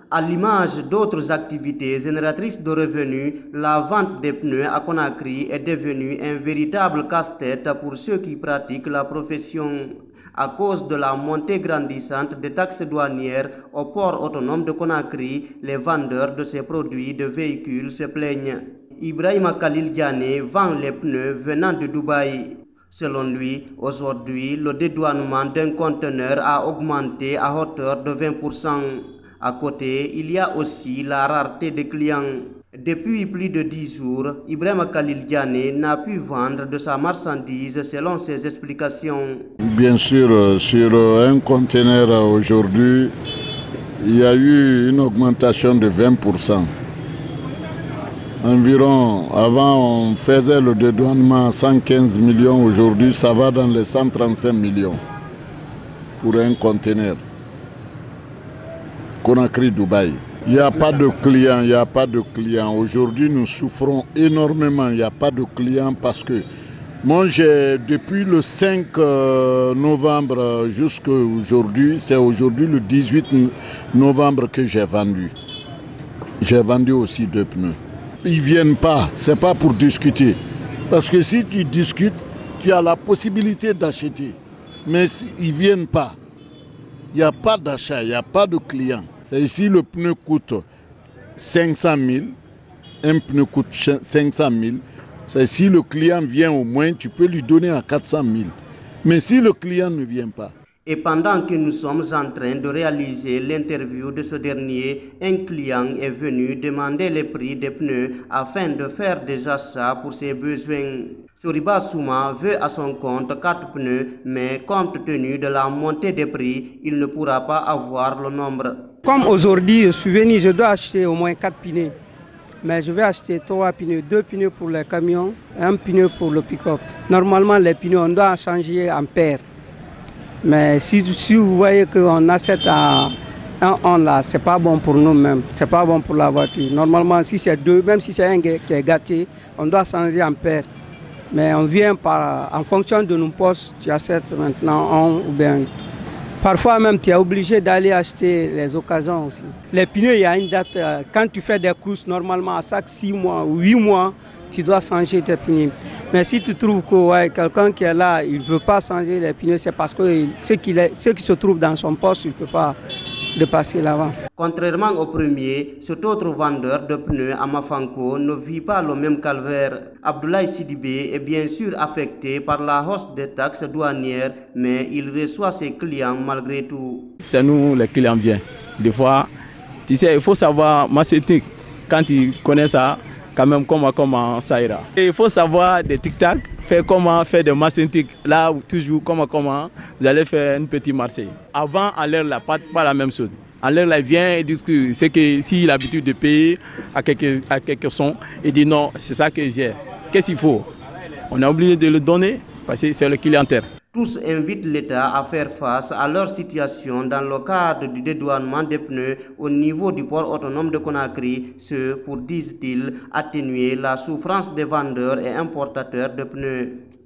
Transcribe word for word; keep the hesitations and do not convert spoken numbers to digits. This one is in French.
À l'image d'autres activités génératrices de revenus, la vente des pneus à Conakry est devenue un véritable casse-tête pour ceux qui pratiquent la profession. À cause de la montée grandissante des taxes douanières au port autonome de Conakry, les vendeurs de ces produits de véhicules se plaignent. Ibrahima Khalil Diané vend les pneus venant de Dubaï. Selon lui, aujourd'hui, le dédouanement d'un conteneur a augmenté à hauteur de vingt pour cent. À côté, il y a aussi la rareté des clients. Depuis plus de dix jours, Ibrahima Khalil Diané n'a pu vendre de sa marchandise selon ses explications. Bien sûr, sur un conteneur aujourd'hui, il y a eu une augmentation de vingt pour cent. Environ, avant on faisait le dédouanement à cent quinze millions, aujourd'hui ça va dans les cent trente-cinq millions pour un conteneur. Conakry, Dubaï. Il n'y a pas de clients, il n'y a pas de clients. Aujourd'hui, nous souffrons énormément. Il n'y a pas de clients parce que moi, j'ai depuis le cinq novembre jusqu'à aujourd'hui, c'est aujourd'hui le dix-huit novembre que j'ai vendu. J'ai vendu aussi deux pneus. Ils ne viennent pas, ce n'est pas pour discuter. Parce que si tu discutes, tu as la possibilité d'acheter. Mais ils ne viennent pas. Il n'y a pas d'achat, il n'y a pas de client. Et ici, le pneu coûte cinq cent mille, un pneu coûte cinq cent mille. Si le client vient au moins, tu peux lui donner à quatre cent mille. Mais si le client ne vient pas. Et pendant que nous sommes en train de réaliser l'interview de ce dernier, un client est venu demander les prix des pneus afin de faire des achats pour ses besoins. Soriba Souma veut à son compte quatre pneus, mais compte tenu de la montée des prix, il ne pourra pas avoir le nombre. Comme aujourd'hui, je suis venu, je dois acheter au moins quatre pneus. Mais je vais acheter trois pneus, deux pneus pour les camions et un pneu pour le pick-up. Normalement, les pneus, on doit changer en paire. Mais si, si vous voyez qu'on achète à un on là, c'est pas bon pour nous-mêmes, c'est pas bon pour la voiture. Normalement, si c'est deux, même si c'est un qui est gâté, on doit changer en paire. Mais on vient par, en fonction de nos postes, tu achètes maintenant un ou bien. Parfois même, tu es obligé d'aller acheter les occasions aussi. Les pneus, il y a une date, quand tu fais des courses, normalement, à chaque six mois ou huit mois, tu dois changer tes pneus. Mais si tu trouves que ouais, quelqu'un qui est là, il ne veut pas changer les pneus, c'est parce que ce qui, ce qui se trouve dans son poste, il ne peut pas dépasser l'avant. Contrairement au premier, cet autre vendeur de pneus à Mafanko ne vit pas le même calvaire. Abdoulaye Sidibé est bien sûr affecté par la hausse des taxes douanières, mais il reçoit ses clients malgré tout. C'est nous, les clients viennent. Des fois, tu sais, il faut savoir, moi c'est truc, quand tu connais ça, quand même comment, comment ça ira. Et il faut savoir des tic-tac, faire comment faire des masséntiques. Là, toujours comment, comment, vous allez faire une petite Marseille. Avant, à l'air là, pas, pas la même chose. À l'air là, il vient et dit que c'est que s'il a l'habitude de payer à quelques, à quelques sons, il dit non, c'est ça que j'ai. Qu'est-ce qu'il faut? On est obligé de le donner parce que c'est le clientèle. Tous invitent l'État à faire face à leur situation dans le cadre du dédouanement des pneus au niveau du port autonome de Conakry, ce pour, disent-ils, atténuer la souffrance des vendeurs et importateurs de pneus.